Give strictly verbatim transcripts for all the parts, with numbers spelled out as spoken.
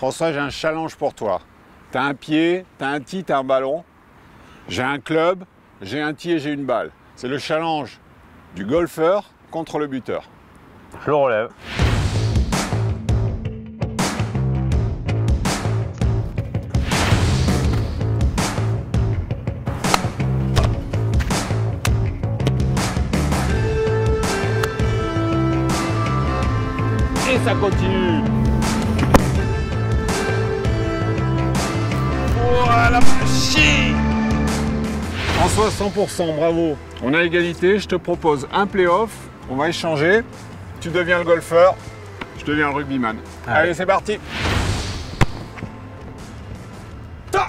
François, j'ai un challenge pour toi. Tu as un pied, tu as un tee, tu as un ballon. J'ai un club, j'ai un tee et j'ai une balle. C'est le challenge du golfeur contre le buteur. Je le relève. Et ça continue. Voilà, machine. François, cent pour cent, bravo. On a égalité, je te propose un play-off. On va échanger. Tu deviens le golfeur, je deviens le rugbyman. Allez, Allez c'est parti. Ta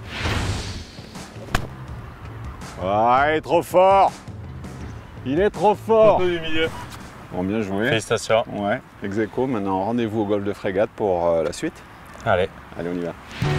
ah, il est trop fort. Il est trop fort. Du milieu. Bon, bien joué. Félicitations. Ouais, ex aequo. Maintenant, rendez-vous au golf de Frégate pour euh, la suite. Allez. Allez, on y va.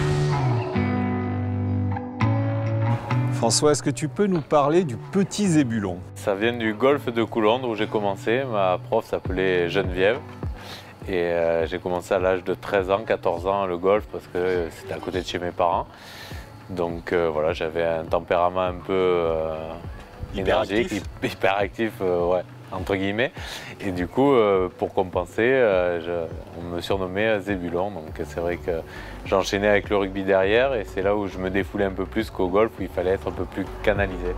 François, est-ce que tu peux nous parler du petit zébulon? Ça vient du golf de Coulondres où j'ai commencé. Ma prof s'appelait Geneviève. Et euh, j'ai commencé à l'âge de treize ans, quatorze ans le golf parce que c'était à côté de chez mes parents. Donc euh, voilà, j'avais un tempérament un peu euh, énergique, hyperactif, euh, ouais, entre guillemets. Et du coup, euh, pour compenser, euh, je, on me surnommait Zébulon. Donc c'est vrai que j'enchaînais avec le rugby derrière et c'est là où je me défoulais un peu plus qu'au golf où il fallait être un peu plus canalisé.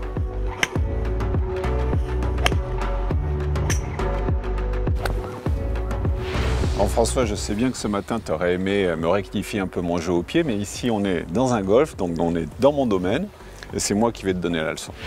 Bon, François, je sais bien que ce matin, tu aurais aimé me rectifier un peu mon jeu au pied, mais ici, on est dans un golf, donc on est dans mon domaine, et c'est moi qui vais te donner la leçon.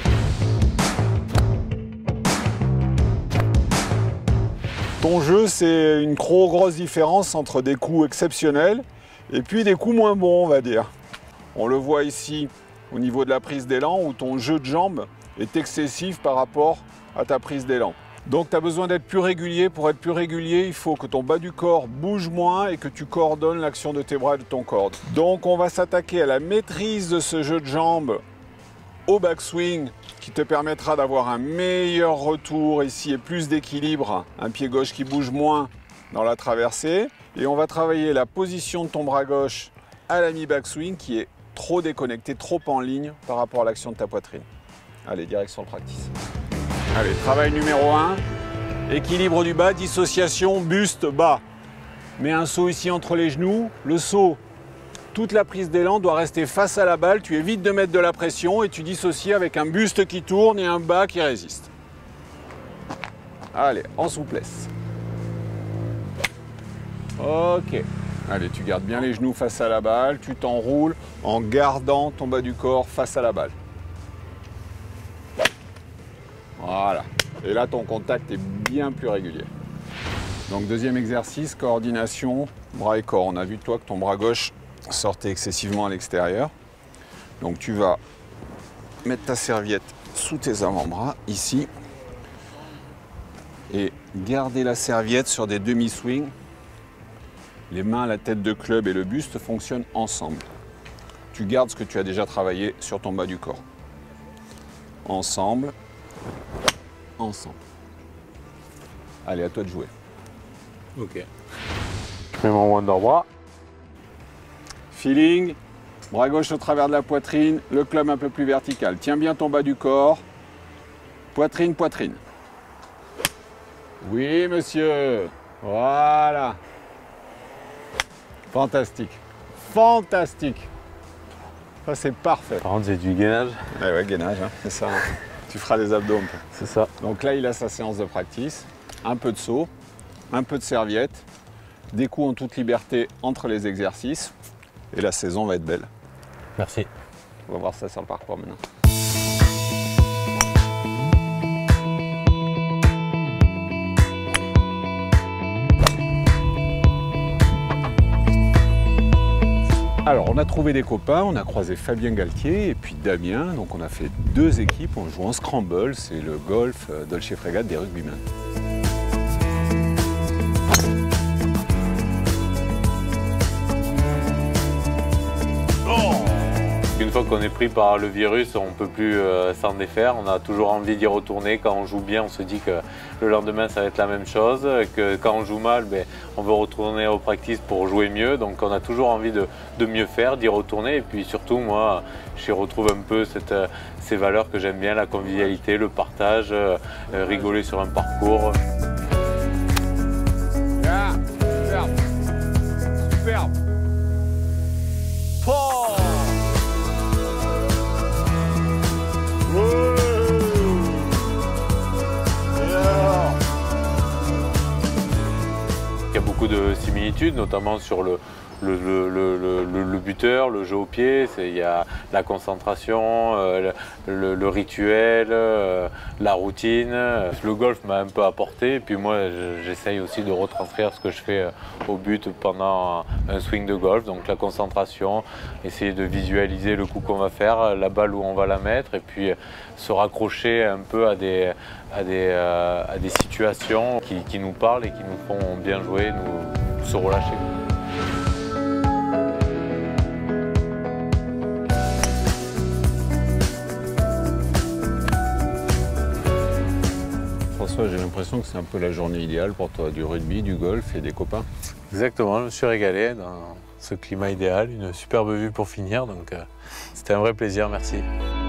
Ton jeu, c'est une trop grosse différence entre des coups exceptionnels et puis des coups moins bons, on va dire. On le voit ici au niveau de la prise d'élan où ton jeu de jambes est excessif par rapport à ta prise d'élan. Donc tu as besoin d'être plus régulier. Pour être plus régulier, il faut que ton bas du corps bouge moins et que tu coordonnes l'action de tes bras et de ton corps. Donc on va s'attaquer à la maîtrise de ce jeu de jambes au backswing qui te permettra d'avoir un meilleur retour ici et plus d'équilibre. Un pied gauche qui bouge moins dans la traversée. Et on va travailler la position de ton bras gauche à la mi-backswing qui est trop déconnecté, trop en ligne par rapport à l'action de ta poitrine. Allez, direction le practice. Allez, travail numéro un, équilibre du bas, dissociation, buste bas. Mets un saut ici entre les genoux. Le saut, toute la prise d'élan doit rester face à la balle. Tu évites de mettre de la pression et tu dissocies avec un buste qui tourne et un bas qui résiste. Allez, en souplesse. Ok. Allez, tu gardes bien les genoux face à la balle. Tu t'enroules en gardant ton bas du corps face à la balle. Voilà. Et là, ton contact est bien plus régulier. Donc, deuxième exercice, coordination, bras et corps. On a vu, toi, que ton bras gauche sortait excessivement à l'extérieur. Donc, tu vas mettre ta serviette sous tes avant-bras, ici. Et garder la serviette sur des demi-swings. Les mains, la tête de club et le buste fonctionnent ensemble. Tu gardes ce que tu as déjà travaillé sur ton bas du corps. Ensemble. Ensemble. Allez, à toi de jouer. Ok. Je mets mon wonder bras. Feeling, bras gauche au travers de la poitrine, le club un peu plus vertical. Tiens bien ton bas du corps. Poitrine, poitrine. Oui, monsieur. Voilà. Fantastique. Fantastique. Ça, c'est parfait. Par contre, c'est du gainage. Ouais, ouais, gainage, hein, c'est ça. Tu feras des abdos. C'est ça. Donc là, il a sa séance de practice. Un peu de saut, un peu de serviette, des coups en toute liberté entre les exercices. Et la saison va être belle. Merci. On va voir ça sur le parcours maintenant. Alors, on a trouvé des copains, on a croisé Fabien Galtier et puis Damien. Donc, on a fait deux équipes, on joue en scramble, c'est le golf Dolce Frégate des rugbymen. Une fois qu'on est pris par le virus, on ne peut plus euh, s'en défaire. On a toujours envie d'y retourner. Quand on joue bien, on se dit que le lendemain, ça va être la même chose. Que quand on joue mal, ben, on veut retourner au practice pour jouer mieux. Donc on a toujours envie de, de mieux faire, d'y retourner. Et puis surtout, moi, j'y retrouve un peu cette, ces valeurs que j'aime bien, la convivialité, le partage, euh, rigoler sur un parcours. Yeah, superbe. Superbe. Oh. Ouais. Il y a beaucoup de similitudes, notamment sur le, le, le, le, le, le buteur, le jeu au pied. Il y a la concentration, euh, le, le rituel, euh, la routine. Le golf m'a un peu apporté, et puis moi j'essaye aussi de retranscrire ce que je fais au but pendant un swing de golf. Donc la concentration, essayer de visualiser le coup qu'on va faire, la balle où on va la mettre, et puis se raccrocher un peu à des, à des, euh, à des situations qui, qui nous parlent et qui nous font bien jouer, nous se relâcher. François, j'ai l'impression que c'est un peu la journée idéale pour toi, du rugby, du golf et des copains. Exactement, je me suis régalé dans ce climat idéal, une superbe vue pour finir, donc euh, c'était un vrai plaisir, merci.